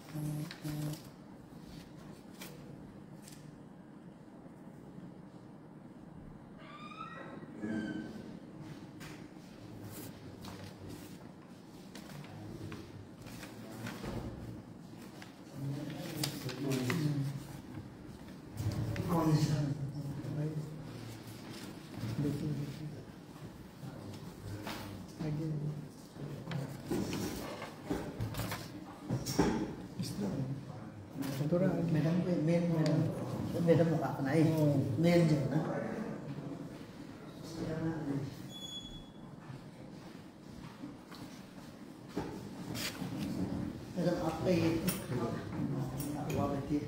थोड़ा मैडम को मैडम अपना ही मेल जो ना मैडम आपका ये हुआ बैठी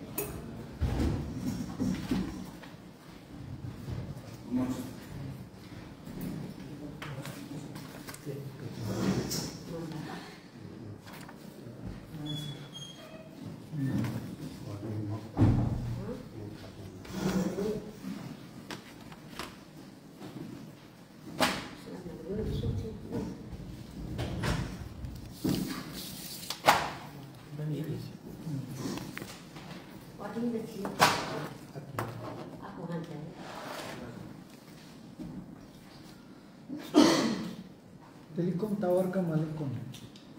टेलीकॉम टावर का मालिक कौन है?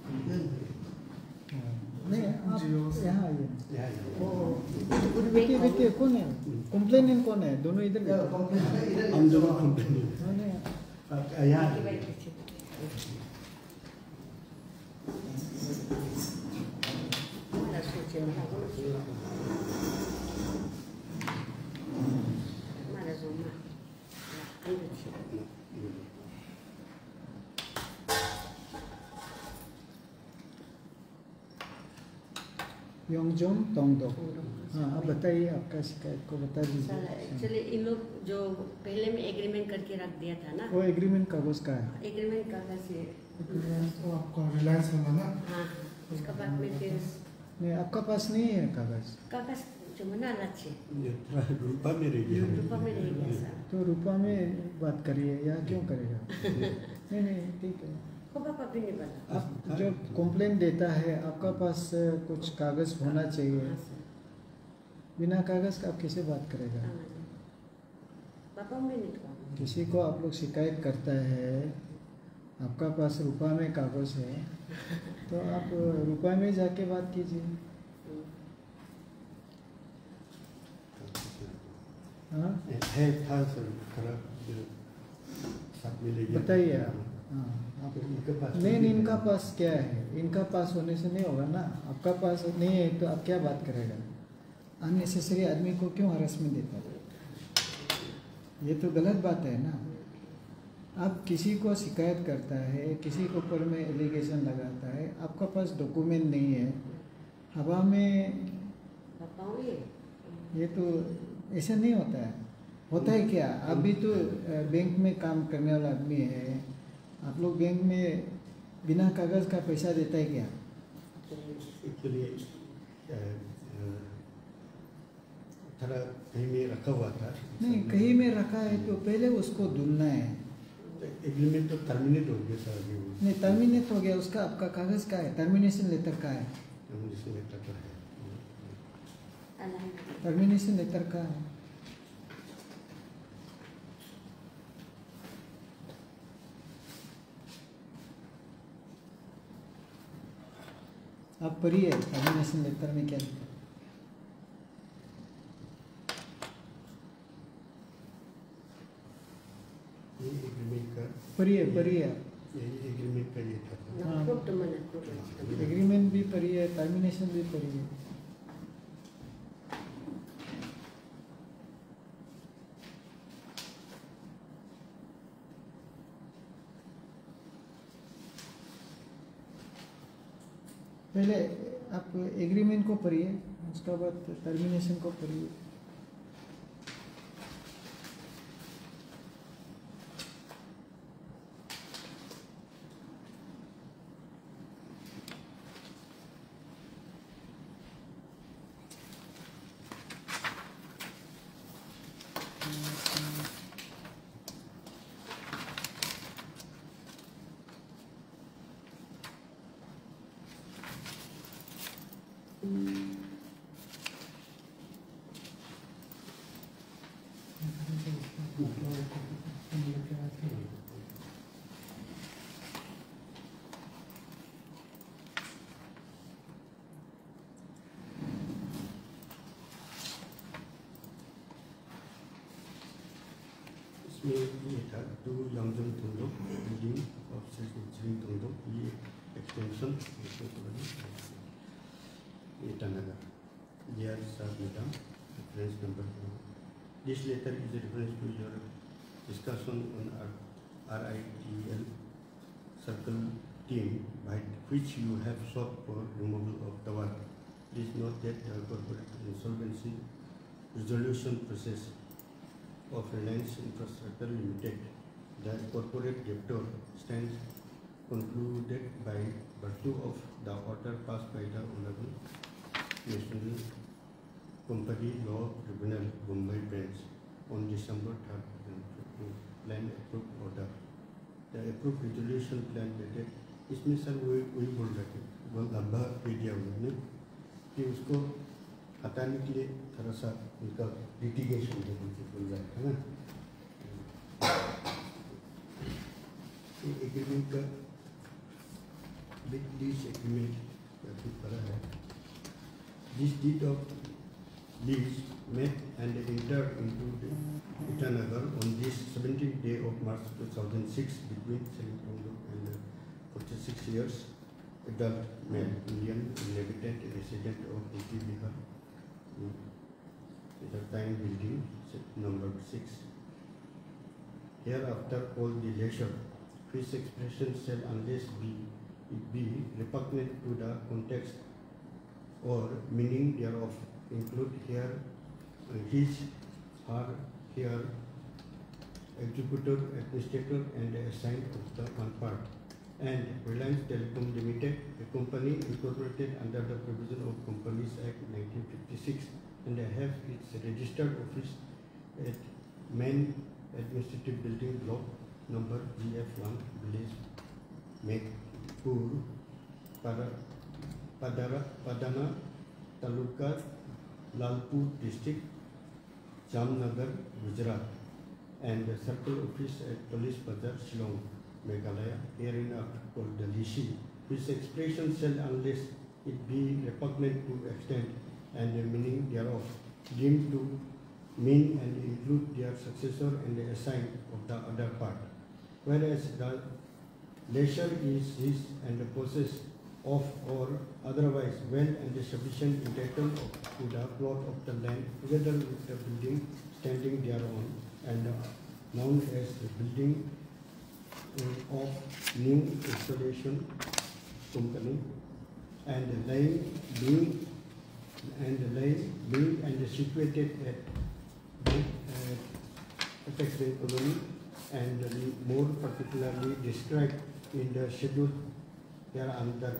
नहीं, आप यहाँ आइए। देखिए कौन है? कंप्लेनेंट कौन है? दोनों इधर हम दोनों कंप्लेनेंट यहाँ योंगजोंग तोंगदो। हाँ, आप बताइए, आपका शिकायत को बता दीजिए। एक्चुअली इन लोग जो पहले में एग्रीमेंट करके रख दिया था ना, वो एग्रीमेंट कागज का है। एग्रीमेंट कागज से तो आपका रिलायंस है ना? हाँ, उसका बाद में फिर नहीं, आपका पास नहीं है कागज? कागज जो मना रखे रूपा में रह गया। रूपा में रह गया सर। तो रूपा में बात करिए, या क्यों करेगा? नहीं ठीक है। पापा भी नहीं पता। आप जो कंप्लेंट देता है, आपका पास कुछ कागज होना चाहिए। बिना कागज का आप कैसे बात करेगा? पापा में नहीं तो किसी को आप लोग शिकायत करता है, आपका पास रुपा में कागज है, तो आप रुपा में जाके बात कीजिए। हाँ, बताइए आप। हाँ, नहीं, इनका पास क्या है? इनका पास होने से नहीं होगा ना। आपका पास नहीं है तो आप क्या बात करेगा? अननेसेसरी आदमी को क्यों हरासमेंट देता है? ये तो गलत बात है ना। आप किसी को शिकायत करता है, किसी के ऊपर में एलिगेशन लगाता है, आपका पास डॉक्यूमेंट नहीं है, हवा में, ये तो ऐसा नहीं होता है। होता है क्या? आप भी तो बैंक में काम करने वाला आदमी है। आप लोग बैंक में बिना कागज का पैसा देता है क्या? एक्चुअली थोड़ा कहीं में रखा हुआ था। नहीं, कहीं में रखा है तो पहले उसको ढूंढना है। एग्रीमेंट तो टर्मिनेट हो गया सर। नहीं, टर्मिनेट हो गया, उसका आपका कागज का है? टर्मिनेशन लेटर का है? टर्मिनेशन लेटर का है। टर्मिनेशन लेटर का है। आप पढ़िए टर्मिनेशन लेटर में क्या लिखा है। पढ़िए एग्रीमेंट का ये था। हाँ, एग्रीमेंट भी पढ़िए, टर्मिनेशन भी पढ़िए। पहले आप एग्रीमेंट को पढ़िए, उसके बाद टर्मिनेशन को पढ़िए। इसमें ये था to Yangjan Tondo building of Shri Tondo ये extension Itanagar. Dear Sir Madam, reference number 2. This letter is a reference to your discussion on RITL circle team by which you have sought for removal of tower. Please note that the corporate insolvency resolution process of Reliance Infrastructure Limited, the corporate debtor, stands concluded by virtue of the order passed by the Honorable National Company Law Tribunal, Mumbai Branch on December 3rd, 2015. Plan approved order. The approved resolution plan dated, इसमें sir वही बोल रहे थे, वो लंबा दे दिया उन्होंने कि उसको हटाने के लिए थोड़ा सा उनका लिटिगेशन है बोल रहा है ना। एग्रीमेंट का लीज एग्रीमेंट काफी बड़ा है। This deed of lease made and entered into the Itanagar on this 17th day of March 2006 between Sri Tondo and 46 years adult male Indian inhabitant resident of UP Bihar. The time building number 6. Hereafter all the leisure which expression shall unless be repugnant to the context or meaning thereof include here his, her, here, executor, administrator and assigned of the one part, and Reliance Telecom Limited, a company incorporated under the provision of Companies Act 1956 and have its registered office at Main Administrative Building Block number GF1, Village Megpur, Padana Taluka, Lalpur District, Jamnagar, Gujarat, and the circle office at Police Bazar, Shillong, Meghalaya, hereinafter called the Lishi, which expression shall unless it be repugnant to extent and the meaning thereof deemed to mean and include their successor and the assign of the other part, whereas the leisure is his and the possess of or otherwise well and sufficient entitled to the plot of the land together with the building standing thereon and known as the building of new installation company and lying being situated at Apex Bank Colony and more particularly described in the schedule hereunder.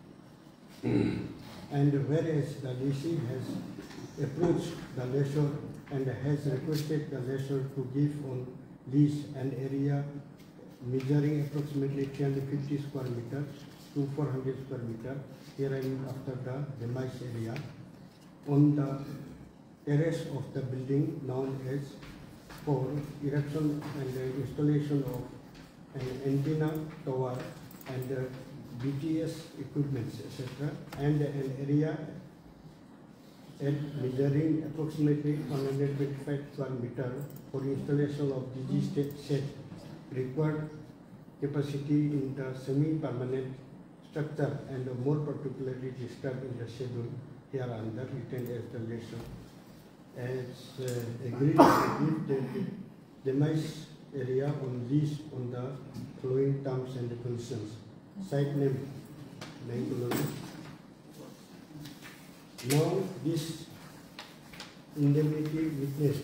And whereas the lessee has approached the lessor and has requested the lessor to give on lease an area measuring approximately 350 square meters to 400 square meters hereinafter the demise area on the terrace of the building known as for erection and installation of an antenna tower and BTS equipments, etc., and an area at measuring approximately 125 square meters for installation of DG set required capacity in the semi-permanent structure and more particularly described in the schedule hereunder written as the lessor as agreed to give the demise area on lease on the following terms and conditions. Site name, Bangalore. Now this indemnity witnessed.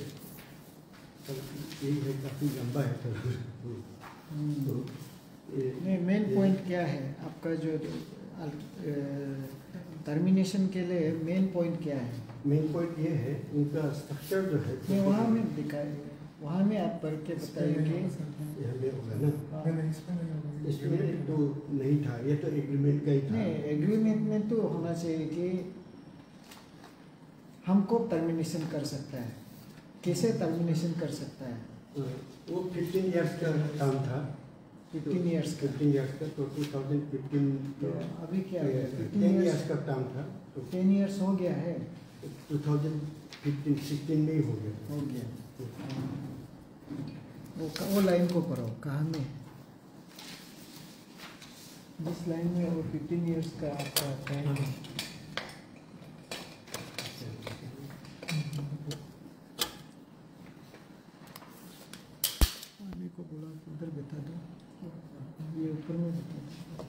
ये काफी लंबा है तो नहीं main point क्या है आपका जो टर्मिनेशन के लिए मेन पॉइंट क्या है? मेन पॉइंट ये है उनका स्ट्रक्चर जो है नहीं वहाँ में दिखाए वहाँ में आप पढ़ के बताइए हमें होगा ना इसमें तो नहीं था ये तो एग्रीमेंट का ही था नहीं एग्रीमेंट में तो होना चाहिए कि हमको टर्मिनेशन कर सकता है, कैसे टर्मिनेशन कर सकता है? वो 15 इयर्स का काम था, 15 इयर्स का। 15 इयर्स का, तो 2015 तो अभी क्या है? 10 इयर्स का काम था, तो 10 इयर्स हो गया है। 2015-16 में ही हो गया। हो गया। वो लाइन को पढ़ो, कहाँ में? जिस लाइन में वो 15 इयर्स का आपका टाइम है। आने को बोला उधर बता दो, ये ऊपर में बता दो।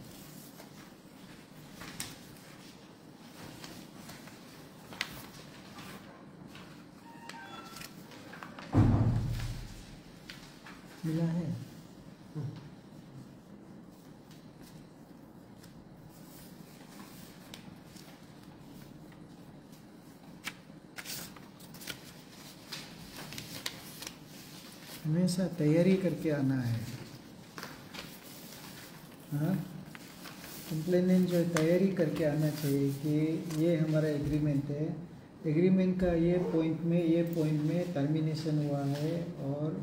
मिला है? हमेशा तैयारी करके आना है। हाँ, कंप्लेनेंट जो तैयारी करके आना चाहिए कि ये हमारा एग्रीमेंट है, एग्रीमेंट का ये पॉइंट में टर्मिनेशन हुआ है, और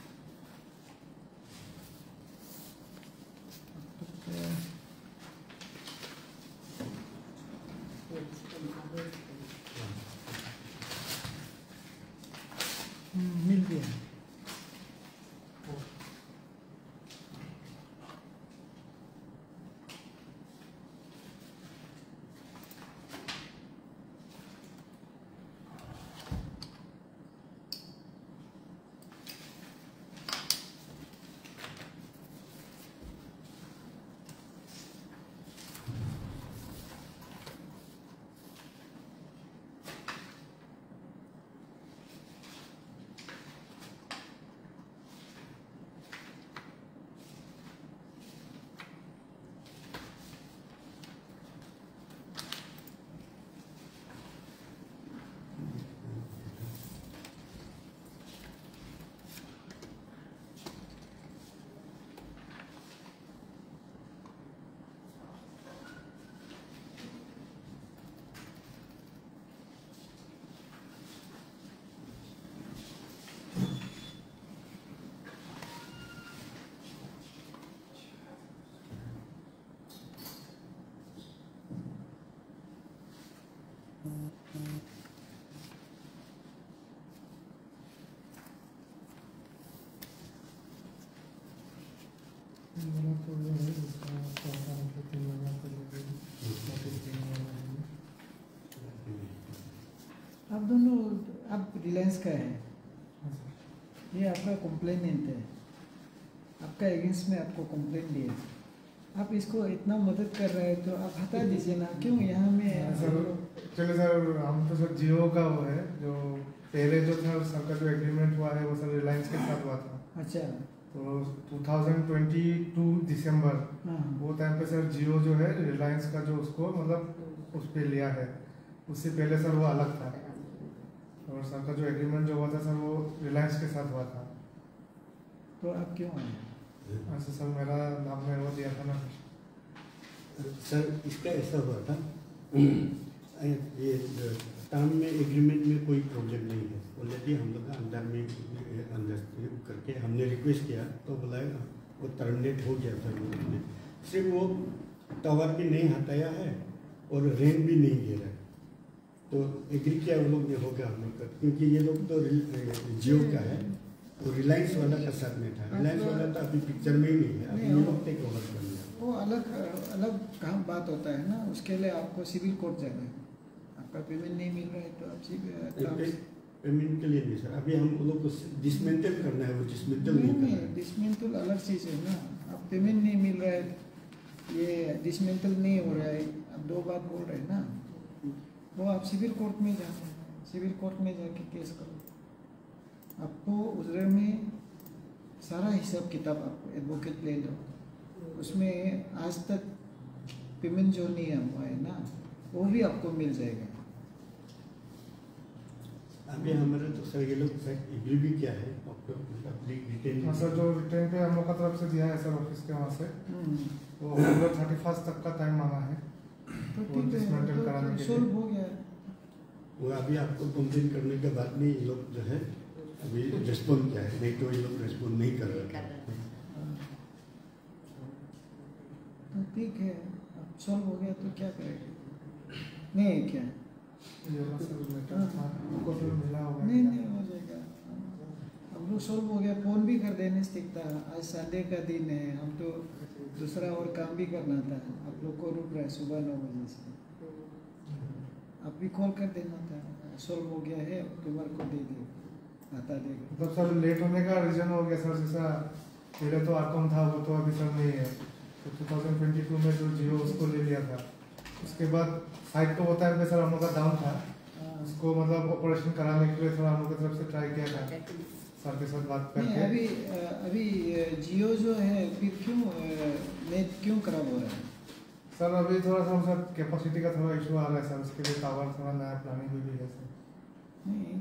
मिल गया। आप दोनों, आप रिलायंस का है, ये आपका कंप्लेनेंट है, आपका एगेंस्ट में आपको कंप्लेंट दिया, आप इसको इतना मदद कर रहे हैं तो आप हटा दीजिए ना, क्यों यहाँ में? सर चलो सर, हम तो सर जियो का वो है, जो पहले जो था सबका जो एग्रीमेंट हुआ है वो सर रिलायंस के साथ हुआ था। अच्छा। तो 2022 दिसंबर हाँ। वो टाइम पे सर जियो जो है रिलायंस का जो उसको मतलब उस पर लिया है, उससे पहले सर वो अलग था, और सर का जो एग्रीमेंट जो हुआ था सर वो रिलायंस के साथ हुआ था। तो आप क्यों आए? ऐसे सर मेरा नाम में वो दिया था ना सर, इसका ऐसा हुआ था, ये टर्म में एग्रीमेंट में कोई प्रॉब्लम नहीं है, ऑलरेडी हम लोग अंदर करके हमने रिक्वेस्ट किया तो बोला वो टर्मिनेट हो गया था। उन्होंने सिर्फ वो टावर भी नहीं हटाया है और रेंट भी नहीं दे रहा है, तो एग्री किया उन लोग ने, होगा हम लोग का, क्योंकि ये लोग तो जियो का है, तो रिलायंस वाला का साथ में था, रिलायंस वाला तो अभी पिक्चर में ही नहीं है, अभी ये लोग टेक ओवर कर लिया। वो अलग काम बात होता है ना, उसके लिए आपको सिविल कोर्ट जाना है, आपका पेमेंट नहीं मिल रहा है तो आप सिविल पेमेंट के लिए नहीं सर, अभी हम लोग को डिसमेंटल करना है, वो डिसमेंटल नहीं करना है। डिसमेंटल अलग चीज़ है ना, आप पेमेंट नहीं मिल रहा है, ये डिसमेंटल नहीं हो रहा है, आप दो बात बोल रहे हैं ना, वो आप सिविल कोर्ट में जाना है, सिविल कोर्ट में जाके केस करो, आपको उधर में सारा हिसाब किताब आपको एडवोकेट ले लो, उसमें आज तक पेमेंट जो नहीं हुआ है ना वो भी आपको मिल जाएगा। अभी हमारे तो सर ये लोग एग्री भी क्या है रिटेन, सर जो रिटेन पे हम लोग का तरफ से दिया है सर ऑफिस के वहाँ से, वो 31 तक का टाइम मांगा है, तो वो डिसमेंटल कराने के लिए। सोल्व हो गया। वो अभी आपको कंप्लेन करने के बाद में ये लोग जो है अभी रिस्पॉन्ड किया है, नहीं तो ये लोग रिस्पॉन्ड नहीं कर रहे हैं। तो ठीक है, अब सॉल्व हो गया तो क्या करेंगे? नहीं क्या ये वाला सर लेटर था, उनको फिर मिला होगा। नहीं नहीं हो जाएगा। हम लोग सॉल्व हो गया, फोन भी कर देने से था। आज संडे का दिन है, हम तो दूसरा और काम भी करना था। आप लोग को रुक रहा है सुबह 9 बजे से, आप भी कॉल कर देना था। सॉल्व हो गया है, अक्टूबर को दे दे, आता देगा। मतलब सर लेट होने का रीजन हो गया सर, जैसा पहले तो आकम था वो तो अभी सर नहीं है, तो 2022 में जो जियो उसको ले लिया था, उसके बाद साइट को होता है सर हम लोग का डाउन था, उसको मतलब ऑपरेशन कराने के लिए थोड़ा हम लोग की तरफ से ट्राई किया था सर के साथ बात नहीं करके। अभी जियो जो है फिर क्यों नेट क्यों खराब हो रहा है? सर अभी थोड़ा सा सर कैपेसिटी का थोड़ा इशू आ रहा है सर, उसके लिए टावर थोड़ा नया प्लानिंग हुई भी है सर। नहीं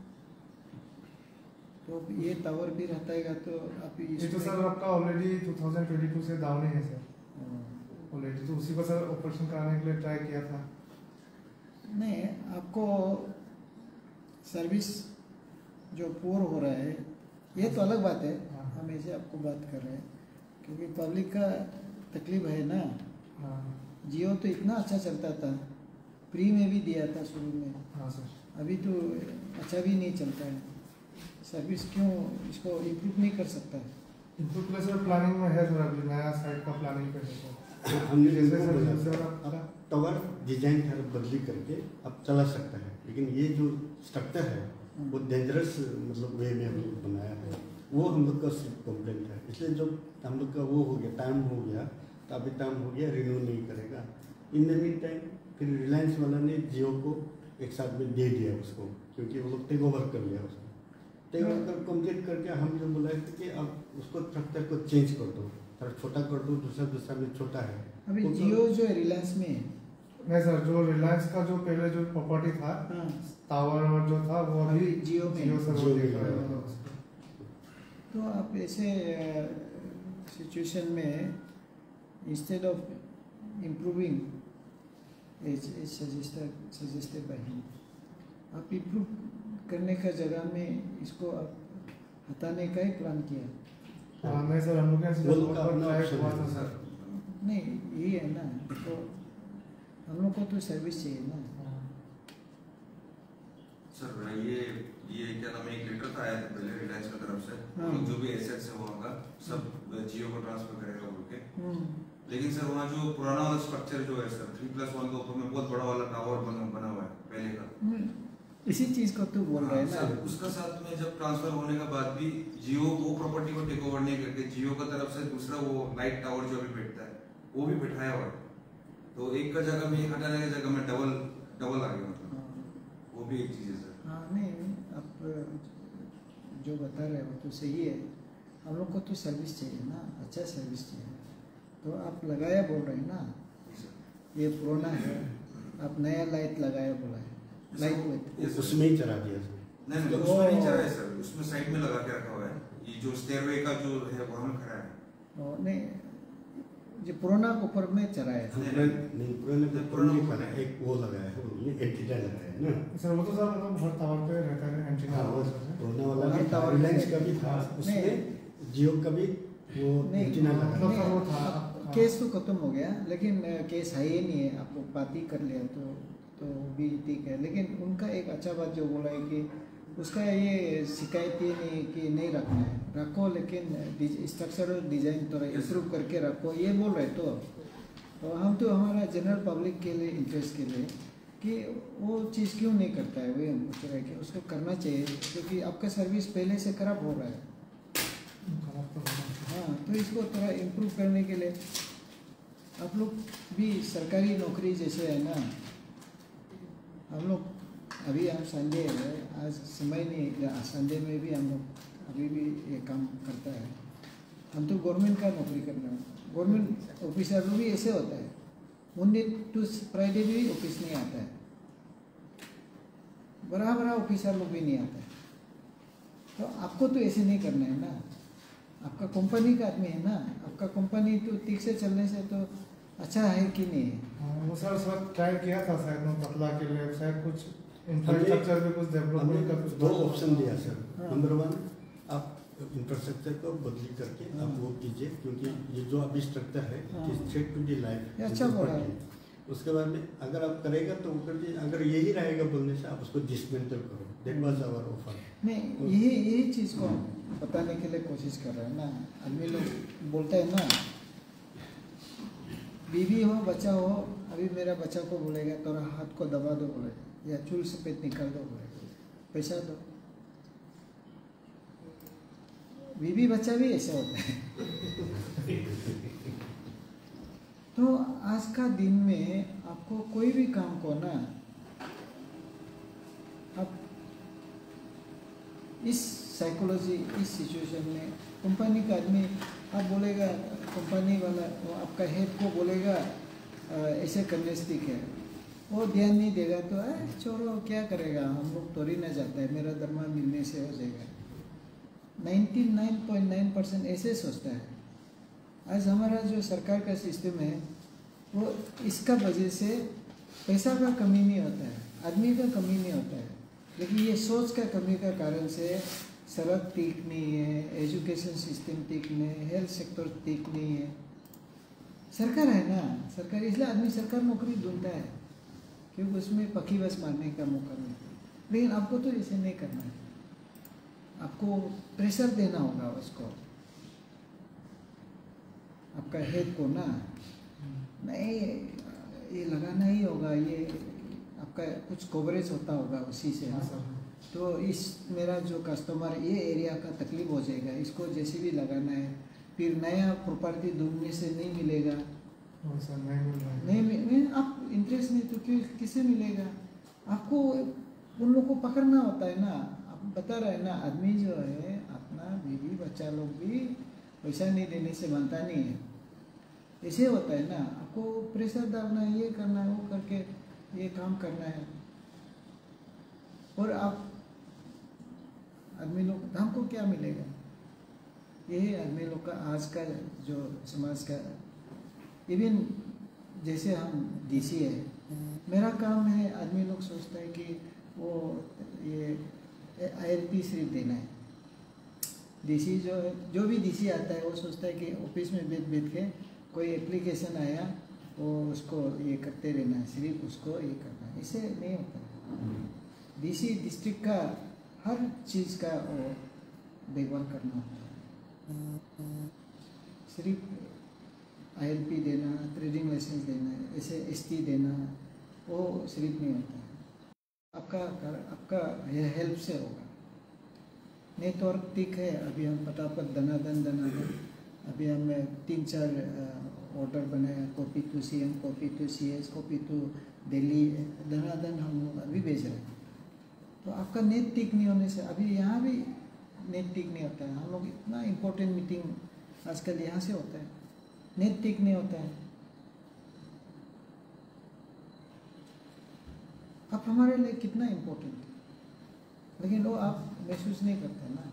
तो अब ये टावर भी रहता है तो आप ये तो सर आपका ऑलरेडी 2022 से डाउन ही है सर ऑलरेडी, तो उसी को सर ऑपरेशन कराने के लिए ट्राई किया था। नहीं, आपको सर्विस जो पूर हो रहा है ये तो अलग बात है, हम ऐसे आपको बात कर रहे हैं क्योंकि पब्लिक का तकलीफ है ना। हाँ जियो तो इतना अच्छा चलता था, फ्री में भी दिया था शुरू में, हाँ सर। अभी तो अच्छा भी नहीं चलता है। सर्विस क्यों इसको इम्प्रूव नहीं कर सकता है? इम्प्रूव के लिए सर प्लानिंग में है सर, अभी नया साइट का प्लानिंग पे है सर। हमने जैसे जैसे सर बोला सर अब आपका टावर डिजाइन है बदली करके अब चला सकता है, लेकिन ये जो स्ट्रक्चर है वो डेंजरस मतलब वे में हम लोग बनाया है, वो हम लोग का कंप्लेंट है। इसलिए जब हम लोग का वो हो गया, टाइम हो गया, तो अभी टाइम हो गया, रिन्यू नहीं करेगा। इन द मीन टाइम फिर रिलायंस वाला ने जियो को एक साथ में दे दिया उसको, क्योंकि वो लोग टेक ओवर कर लिया उसको। टेक ओवर कर कंप्लीट करके हम जो बोला कि अब उसको स्ट्रक्चर को चेंज कर दो, थोड़ा छोटा कर दो, दूसरा में छोटा है। अभी वो जियो जो है रिलायंस में है। नहीं सर, जो रिलायंस का जो पहले जो प्रॉपर्टी था हाँ, टावर और जो था वो अभी जियो में। जियो सर जियो वो में देख रहा है। है उसको। तो आप ऐसे सिचुएशन में instead of improving suggested by him, आप इम्प्रूव करने का जगह में इसको आप हटाने का ही प्लान किया। हाँ नहीं सर, हम लोग ने वो लोग का बहुत अपना ट्राई option हुआ है था सर। सर। नहीं यही है ना, तो हम लोग को तो सर्विस चाहिए ना। सर ये क्या नाम है, एक लेटर था आया था पहले रिलायंस की तरफ से, हाँ। लोग जो भी एसेट्स है वहाँ का सब जियो को ट्रांसफर करेगा बोल के। लेकिन सर वहाँ जो पुराना वाला स्ट्रक्चर जो है सर 3+1 के ऊपर में बहुत बड़ा वाला टावर बना हुआ है पहले का। इसी चीज को तो बोल रहे हैं सर ना। उसका साथ में जब ट्रांसफर होने के बाद भी जियो वो प्रॉपर्टी को टेक ओवर नहीं करके जियो का तरफ से दूसरा वो नाइट टावर जो अभी बैठता है वो भी बैठाया हुआ है, तो एक का जगह में एक हटाने की जगह में डबल आ गया, मतलब वो भी एक चीज है सर। हाँ नहीं, आप जो बता रहे हो तो सही है। हम लोग को तो सर्विस चाहिए ना, अच्छा सर्विस चाहिए। तो आप लगाया बोल रहे हैं ना, ये पुराना है, आप नया लाइट लगाया बोला है, लाइट वेट उसमें ही चला दिया सर। नहीं उसमें नहीं चला है सर, उसमें साइड में लगा के रखा हुआ है। ये जो स्टेयरवे का जो है वहाँ में खड़ा है। नहीं, जो पुराना ऊपर में चढ़ाया है। नहीं पुराने का एक वो लगाया है, एंटीना लगाया है ना सर वो तो सर मतलब हर टावर पे रहता है एंटीना। हाँ, वो पुराना वाला हर भी था, टावर रिलायंस पे- का भी था, नहीं। उसमें जियो का भी वो नहीं, एंटीना हाँ, लगाया मतलब है। सर वो था। अब केस तो खत्म हो गया, लेकिन केस है ही नहीं है। आप लोग बात ही कर लिया तो भी ठीक है। लेकिन उनका एक अच्छा बात जो बोला है कि उसका ये शिकायत ये नहीं कि नहीं रखना है, रखो, लेकिन स्ट्रक्चरल डिजाइन थोड़ा इम्प्रूव करके रखो, ये बोल रहे। तो हम तो हमारा जनरल पब्लिक के लिए, इंटरेस्ट के लिए, कि वो चीज़ क्यों नहीं करता है, वही हम पूछ रहे हैं कि उसको करना चाहिए, क्योंकि आपका सर्विस पहले से खराब हो रहा है। हाँ, तो इसको थोड़ा इम्प्रूव करने के लिए आप लोग भी सरकारी नौकरी जैसे है ना, हम लोग अभी हम संडे है, आज समय नहीं, संडे में भी हम लोग अभी भी ये काम करता है। हम तो गवर्नमेंट का नौकरी करना है, गवर्नमेंट ऑफिसर लोग भी ऐसे होता है, मंडे टू फ्राइडे भी ऑफिस नहीं आता है, बड़ा ऑफिसर लोग भी नहीं आता है। तो आपको तो ऐसे नहीं करना है ना, आपका कंपनी का आदमी है ना, आपका कंपनी तो ठीक से चलने से तो अच्छा है कि नहीं है। हाँ, वो सर ट्राई किया था शायद मैं पतला के लिए, शायद कुछ इंफ्रास्ट्रक्चर में कुछ डेवलपमेंट का कुछ दो ऑप्शन दिया सर। हाँ। नंबर 1 आप इंफ्रास्ट्रक्चर को बदली करके आप वो कीजिए, क्योंकि ये जो अभी स्ट्रक्चर है हाँ। It is threat to the life. ये अच्छा बोला है। उसके बाद में अगर आप करेगा तो वो कर दीजिए, अगर यही रहेगा बोलने से आप उसको डिसमेंटल करो। That was our offer. नहीं, यही चीज़ को बताने के लिए कोशिश कर रहे हैं ना। आदमी लोग बोलते हैं ना, बीवी हो बच्चा हो, अभी मेरा बच्चा को बोलेगा तोरा हाथ को दबा दो बोलेगा, या चूल से पेट निकाल दो बोलेगा, पैसा दो। बीवी बच्चा भी ऐसा होता है। तो आज का दिन में आपको कोई भी काम को ना, आप इस साइकोलॉजी, इस सिचुएशन में कंपनी का आदमी आप बोलेगा, कंपनी वाला वो आपका हेड को बोलेगा ऐसे करने से ठीक है, वो ध्यान नहीं देगा तो छोड़ो क्या करेगा, हम लोग तोड़ी ना जाता है, मेरा दरमा मिलने से हो जाएगा। 99.9% ऐसे सोचता है। आज हमारा जो सरकार का सिस्टम है वो इसका वजह से पैसा का कमी नहीं होता है, आदमी का कमी नहीं होता है, लेकिन ये सोच का कमी का कारण से सड़क ठीक नहीं है, एजुकेशन सिस्टम ठीक नहीं है, हेल्थ सेक्टर ठीक नहीं है। सरकार है ना, सरकार, इसलिए आदमी सरकार नौकरी ढूंढता है क्योंकि उसमें पक्की बस मारने का मौका मिलता है। लेकिन आपको तो ऐसे नहीं करना है, आपको प्रेशर देना होगा उसको, आपका हेड को ना, नहीं ये लगाना ही होगा, ये आपका कुछ कवरेज होता होगा उसी से ना। तो इस मेरा जो कस्टमर ये एरिया का तकलीफ हो जाएगा, इसको जैसे भी लगाना है, फिर नया प्रॉपर्टी ढूंढने से नहीं मिलेगा, नहीं आप इंटरेस्ट नहीं तो क्यों किसे मिलेगा, आपको उन लोगों को पकड़ना होता है ना। आप बता रहे हैं ना, आदमी जो है अपना बीवी बच्चा लोग भी पैसा नहीं देने से मानता नहीं है, ऐसे होता है ना। आपको प्रेशर डालना है, ये करना है, वो करके ये काम करना है, और आप आदमी लोग हमको क्या मिलेगा, यही आदमी लोग का आज का जो समाज का। इवन जैसे हम डीसी है, मेरा काम है, आदमी लोग सोचता है कि वो ये ILP सिर्फ देना है। डीसी जो भी डीसी आता है वो सोचता है कि ऑफिस में बैठ के कोई एप्लीकेशन आया वो उसको ये करते रहना है, सिर्फ उसको ये करना है, ऐसे नहीं होता है। डीसी डिस्ट्रिक्ट का हर चीज़ का वो देखभाल करना होता है, सिर्फ ILP देना, ट्रेडिंग लाइसेंस देना, ऐसे ST देना वो सिर्फ नहीं होता है। आपका यह हेल्प से होगा, नेटवर्क ठीक है, अभी हम फटाफट दनादन अभी हमें 3-4 ऑर्डर बनाया, copy to CM, copy to CS, copy to Delhi, दनादन हम लोग अभी भेज रहे हैं। तो आपका नेट ठीक नहीं होने से, अभी यहाँ भी नेट ठीक नहीं होता है। हम लोग इतना इम्पोर्टेंट मीटिंग आजकल यहाँ से होता है, नेट ठीक नहीं होता है। आप हमारे लिए कितना इम्पोर्टेंट है, लेकिन वो आप महसूस नहीं करते ना।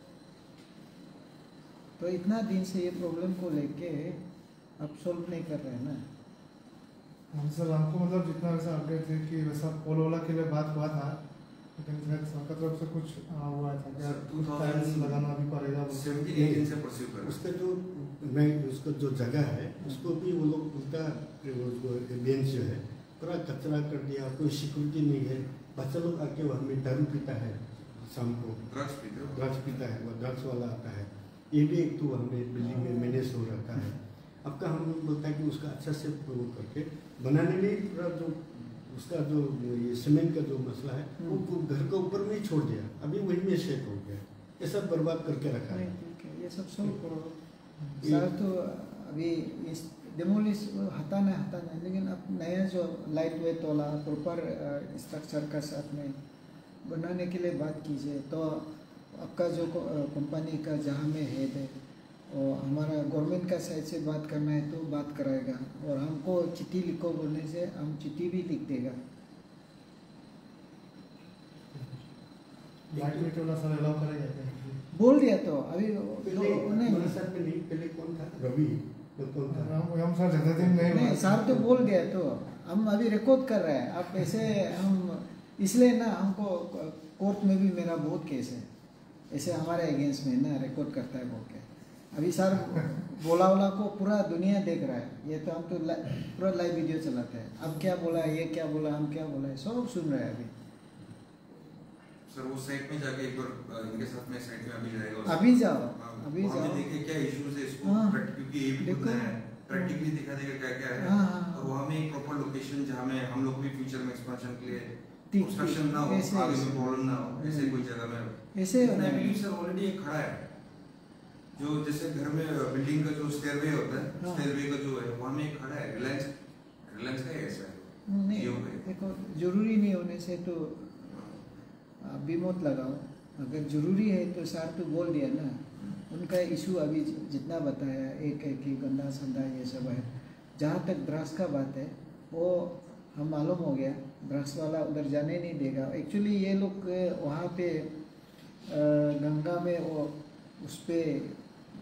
तो इतना दिन से ये प्रॉब्लम को लेके आप सॉल्व नहीं कर रहे हैं ना। हाँ सर, हमको मतलब जितना वैसा अपडेट है कि वैसा पोल वाला के लिए बात हुआ था, लेकिन शायद सरकार तरफ से कुछ हुआ था क्या, टाइल्स लगाना भी पड़ेगा। 17 दिन से परस्यू कर उसका जो उसका जो जगह है उसको भी वो लोग उनका बेंच जो है पूरा कचरा कर दिया, कोई सिक्योरिटी नहीं है, बच्चा लोग आके वहाँ में दारू पीता है, शाम को ड्रग्स पीता है, वो ड्रग्स वाला आता है, ये भी एक तो वहाँ में बिल्डिंग में मैनेज हो रखा है। आपका हम लोग बोलता है कि उसका अच्छा से वो करके बनाने में पूरा जो उसका जो ये सीमेंट का जो मसला है वो घर के ऊपर में ही छोड़ दिया, अभी वही में शेक हो गया, ये सब बर्बाद करके रखा है। ये सब सॉल्व करो सर। तो अभी इस डेमोलिश हटाना है, लेकिन अब नया जो लाइट वेट वाला प्रॉपर स्ट्रक्चर का साथ में बनाने के लिए बात कीजिए। तो आपका जो कंपनी का जहाँ में हेड है और हमारा गवर्नमेंट का साइड से बात करना है तो बात कराएगा, और हमको चिट्ठी लिखो बोलने से हम चिट्ठी भी लिख देगा। लाइट वेट वाला सर अलाउ करेगा क्या? बोल दिया तो अभी पहले कौन था, रवि कौन था? हम सर ज़्यादा दिन नहीं सर तो बोल दिया, तो हम अभी रिकॉर्ड कर रहे हैं। आप ऐसे हम इसलिए ना हमको कोर्ट में भी मेरा बहुत केस है, ऐसे हमारे अगेंस्ट में ना रिकॉर्ड करता है बोल के। अभी सर बोला को पूरा दुनिया देख रहा है, ये तो हम तो पूरा लाइव वीडियो चलाते हैं, अब क्या बोला, ये क्या बोला, हम क्या बोला है, सब सुन रहे हैं अभी। सर वो साइट में जाके एक बार इनके साथ में साइट में अभी जाएगा, अभी जाओ, हाँ, अभी वहाँ पे जाओ, देखिए क्या इश्यूज है इसको, हाँ, क्योंकि ये भी देखो, खुद है प्रैक्टिकली दिखा देगा क्या क्या है। हाँ, हाँ, और वहाँ में एक प्रॉपर लोकेशन जहाँ में हम लोग भी फ्यूचर में एक्सपेंशन के लिए ठीक, कंस्ट्रक्शन ना हो, ऐसे- आगे में ऐसे। प्रॉब्लम ना हो, ऐसे कोई जगह में ऐसे आई बिलीव सर ऑलरेडी एक खड़ा है, जो जैसे घर में बिल्डिंग का जो स्टेयरवे होता है, हाँ। स्टेयरवे का जो है वहाँ में एक खड़ा है, रिलायंस का ही ऐसा है। नहीं, जियो का ही। देखो जरूरी नहीं होने से तो आप भी मत लगाओ, अगर जरूरी है तो सर तो बोल दिया ना, उनका इशू अभी जितना बताया एक है कि गंदा संदा ये सब है। जहाँ तक ड्रग्स का बात है वो हम मालूम हो गया, ड्रग्स वाला उधर जाने नहीं देगा। एक्चुअली ये लोग वहाँ पे गंगा में वो उस पर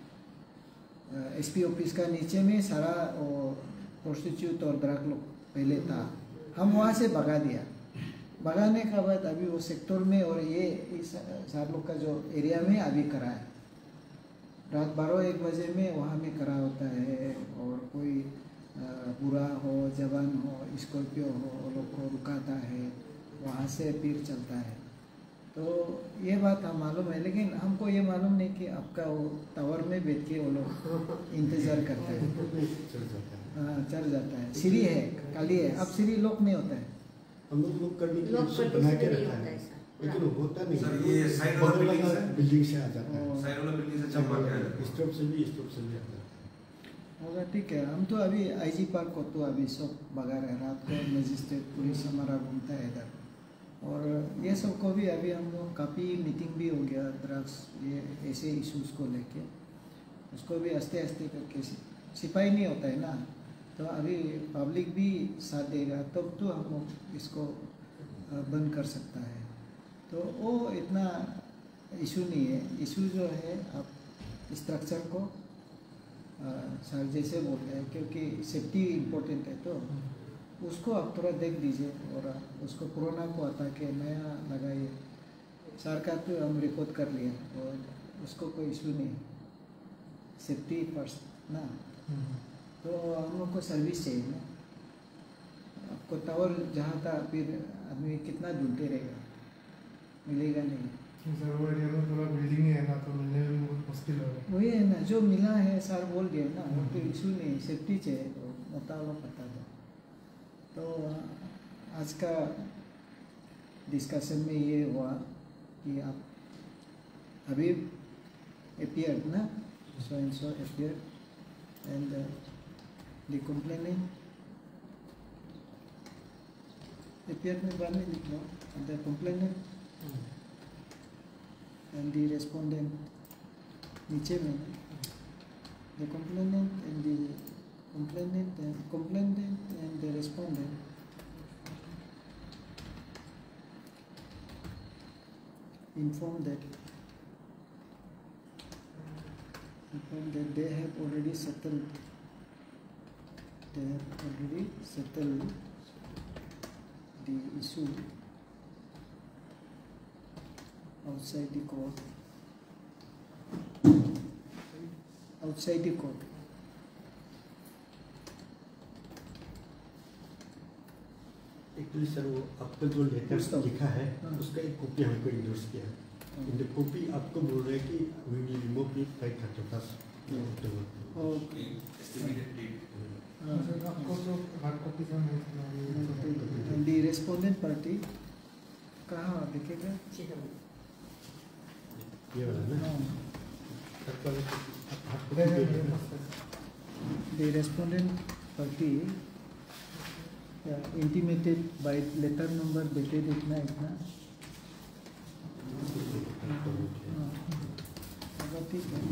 एसपी ऑफिस का नीचे में सारा वो प्रोस्टिट्यूट और ड्रग लोग पहले था, हम वहाँ से भगा दिया। भगाने का बाद अभी वो सेक्टर में और ये इस सार लोग का जो एरिया में अभी करा है, रात 12-1 बजे में वहाँ में करा होता है। और कोई बुरा हो, जवान हो, स्कॉर्पियो हो, वो लोग को रुकाता है, वहाँ से फिर चलता है। तो ये बात हम मालूम है, लेकिन हमको ये मालूम नहीं कि आपका वो टावर में बैठ के वो लोग इंतज़ार करता है। हाँ, चल जाता है, सीढ़ी है, खाली है, अब सीढ़ी लॉक नहीं होता है। हम लोग करने के लोग लिए सब करने बना से के नहीं रखा होता है, है सर। लेकिन होता नहीं। सर, ये साइड वाला बगल बिल्डिंग वाला से- बिल्डिंग से आ जाता है, साइड वाला बिल्डिंग से चमका के आ जाता है। स्टॉप से भी आता है। होगा, ठीक है। हम तो अभी आईजी पार्क को तो अभी सब भगा रहे हैं, रात को मजिस्ट्रेट पुलिस हमारा घूमता है इधर। और ये सब को भी अभी हम लोग काफ़ी मीटिंग भी हो गया, ड्रग्स ये ऐसे इश्यूज़ को लेके, उसको भी आस्ते आस्ते करके सिपाही नहीं होता है ना, तो अभी पब्लिक भी साथ देगा तब तो हम लोग इसको बंद कर सकता है। तो वो इतना इशू नहीं है। इशू जो है आप स्ट्रक्चर को सर जैसे बोलते हैं, क्योंकि सेफ्टी इम्पोर्टेंट है, तो उसको आप थोड़ा देख दीजिए और उसको पुराना को हटा के नया लगाइए। सर का तो हम रिकॉर्ड कर लिए और उसको कोई इशू नहीं, सेफ्टी फर्स्ट ना। तो हम लोग को सर्विस चाहिए ना, आपको टावर जहाँ था फिर आदमी कितना ढूंढते रहेगा, मिलेगा नहीं। सर वो एरिया में पूरा बिल्डिंग ही है ना, तो मिलने में बहुत मुश्किल हो रहा है। वही है ना, जो मिला है सर बोल दिया ना, वो तो इशू नहीं, सेफ्टी चाहिए तो बताओ पता दो। तो आज का डिस्कशन में ये हुआ कि आप अभी appeared ना, so and so appeared and the complainant appeared में बाद में लिख लो, and the complainant and the respondent नीचे में, the complainant and the complainant and the respondent informed that they have already settled the issue outside the court. Actually sir वो आपका जो letter पुस्तक। लिखा है हाँ। उसका एक कॉपी हमको इंडोर्स किया है। इन द कॉपी आपको बोल रहे हैं कि we will remove it by 31 October. Okay, Estimated date. Sir आपको तो हार्ड कॉपी का नहीं था, and the respondent party कहाँ दिखेगा? ये वाला ना हाँ, सर पर हार्ड दे कॉपी दे दे दे। the respondent party intimated by letter number dated इतना हाँ, अगर ठीक है।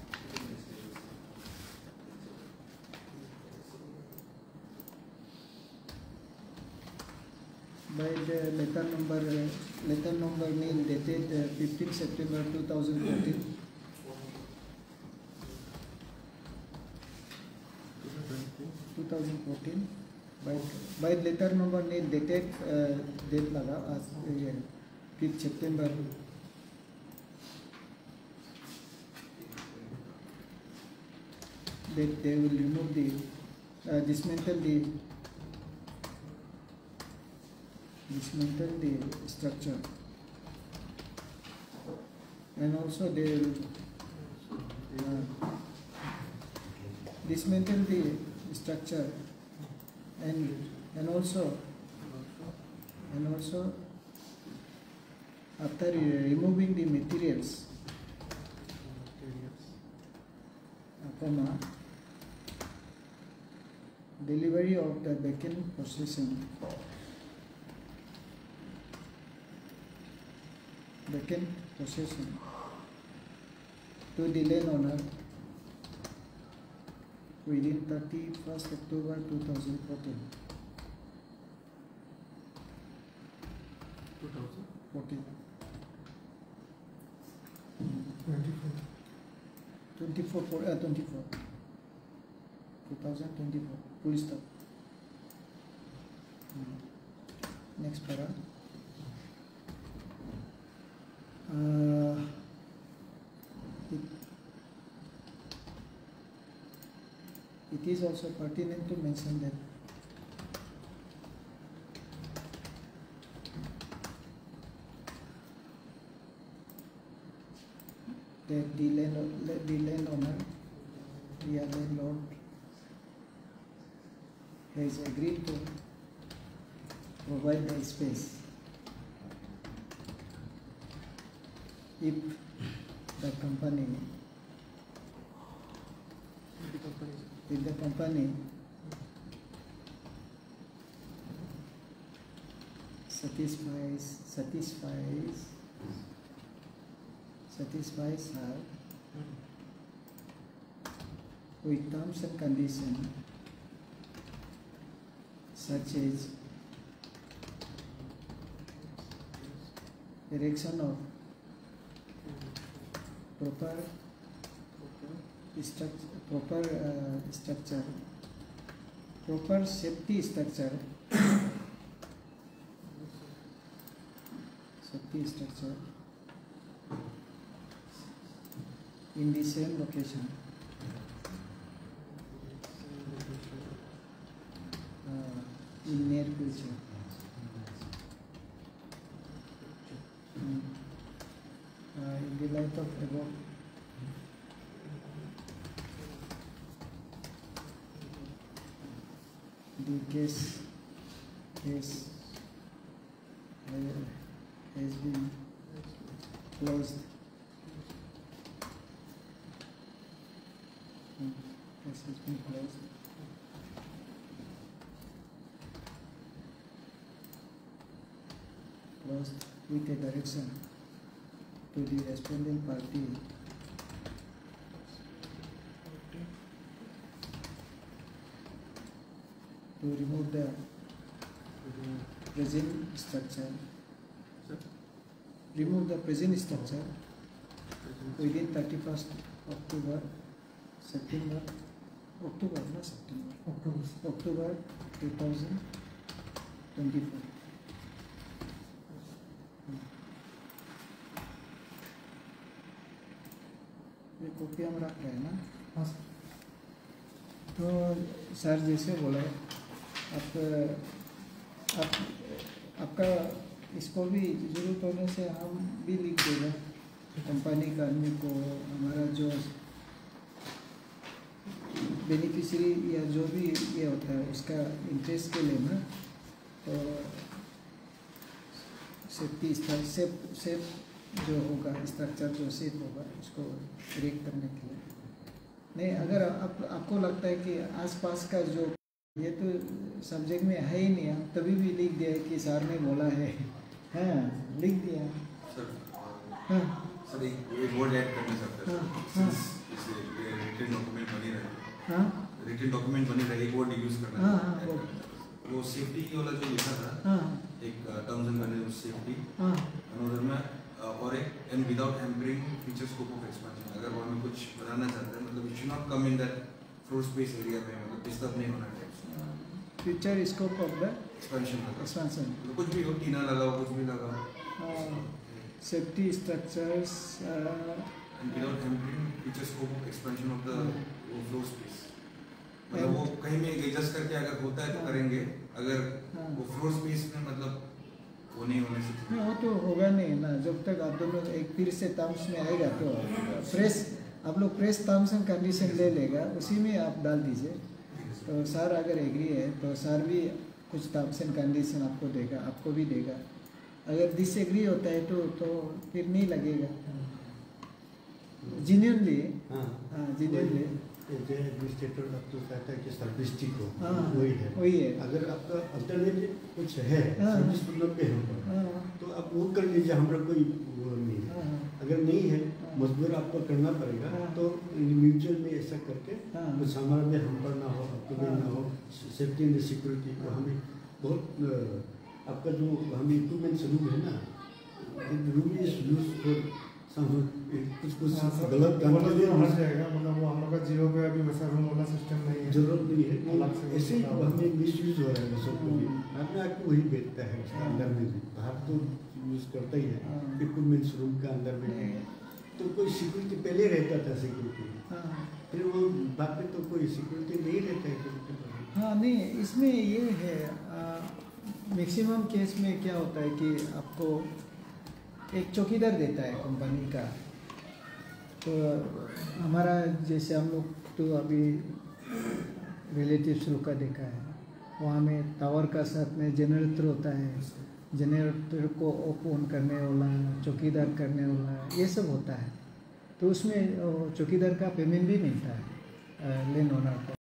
By the letter number mail dated 15 September 2014. 2014 by letter number need dated date लगा आज 5 September that they will remove the dismantle the structure, and also they will dismantle the structure, and also after removing the materials, delivery of the vacant possession to the landowner within 31st October 2014. 2024 full stop. Next para. It is also pertinent to mention that the landlord has agreed to provide the space if the company satisfies her with terms and conditions such as erection of proper safety structure in the same location in near future. In the light of above, the case has been closed. Case has been closed. With a direction to the responding party to remove the present structure. Remove the present structure within 31st October 2024. ये copy हम रख रहे हैं ना। हाँ sir. तो sir जैसे बोला आपका इसको भी जरूरत होने से हम भी लिख देंगे कंपनी का आदमी को, हमारा जो बेनिफिशियरी या जो भी ये होता है उसका इंटरेस्ट के लिए ना, तो सेफ जो होगा स्ट्रक्चर जो सेफ होगा उसको ब्रेक करने के लिए। नहीं, अगर आपको लगता है कि आसपास का जो ये तो सब्जेक्ट में है ही नहीं, हम तभी भी लिख दिया कि सर ने बोला है। हाँ, लिख दिया सर। हाँ सर एक वर्ड ऐड करना चाहता हूँ। रिटन डॉक्यूमेंट बनी रहे। हाँ, रिटन डॉक्यूमेंट बनी रहे, एक वर्ड यूज करना। हाँ, वो सेफ्टी वाला जो लिखा था, हाँ, एक टर्म्स एंड कंडीशंस सेफ्टी, हाँ, उधर में और एक and without hampering future scope of expansion. अगर वो हमें कुछ बनाना चाहते हैं, मतलब it should not come in that floor space area में, मतलब डिस्टर्ब नहीं होना चाहिए। Future scope of the expansion का एक्सपेंशन, तो कुछ भी हो, टीना लगाओ, कुछ भी लगाओ, safety structures and without hampering future scope of expansion of the floor space. मतलब वो कहीं में एडजस्ट करके अगर होता है तो करेंगे, अगर वो फ्लोर स्पेस में मतलब वो नहीं होने से वो तो होगा नहीं ना जब तक आप दोनों एक फिर से टर्म्स में आएगा। तो प्रेस आप लोग प्रेस टर्म्स एंड कंडीशन ले लेगा, उसी में आप डाल दीजिए। तो सर अगर एग्री है तो सर भी कुछ टर्म्स एंड कंडीशन आपको देगा, आपको भी देगा। अगर डिसएग्री होता है तो फिर नहीं लगेगा। जेन्युइनली जेन्युइनली एडमिनिस्ट्रेटर अब तो कहता है कि सर्विस ठीक हो, वही है। अगर आपका अल्टरनेटिव कुछ है सर्विस मतलब पे हम तो आप वो कर लीजिए, हमारा कोई वो नहीं है। अगर नहीं है मजबूर आपको करना पड़ेगा तो इंडिविजुअल में ऐसा करके कुछ हमारा भी हम पर ना हो, आपको भी ना हो, सेफ्टी एंड सिक्योरिटी को हमें बहुत आपका जो हमें इक्विपमेंट रूम है ना, रूम इज यूज फॉर कुछ गलत काम के लिए हट जाएगा। मतलब वो हम लोग का जियो पे अभी वैसा रूम वाला सिस्टम नहीं है, जरूरत नहीं है। अलग से ऐसे ही हमें मिस यूज हो रहा है बसों को भी, अपने आप को वही बेचता है उसके अंदर में भी, बाहर तो यूज करता ही है इक्विपमेंट्स रूम के अंदर में। तो कोई सिक्योरिटी पहले रहता था सिक्योरिटी, फिर वो बाद में तो कोई सिक्योरिटी नहीं रहता है। हाँ नहीं, इसमें ये है मैक्सिमम केस में क्या होता है कि आपको एक चौकीदार देता है कंपनी का। तो हमारा जैसे हम लोग तो अभी रिलेटिव्स लोग का देखा है, वहाँ में टावर का साथ में जनरेटर होता है, जनरेटर को ऑफ ऑन करने वाला, चौकीदार करने वाला, ये सब होता है। तो उसमें चौकीदार का पेमेंट भी मिलता है लैंड ओनर को।